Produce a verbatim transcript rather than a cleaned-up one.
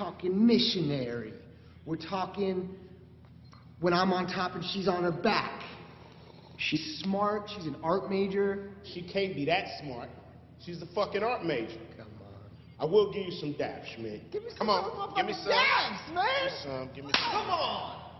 talking missionary. We're talking when I'm on top and she's on her back. She's smart. She's an art major. She can't be that smart. She's a fucking art major. Come on. I will give you some daps, man. Give me some Come on. Give me some. daps, man. Give me some. Give me some. Come on.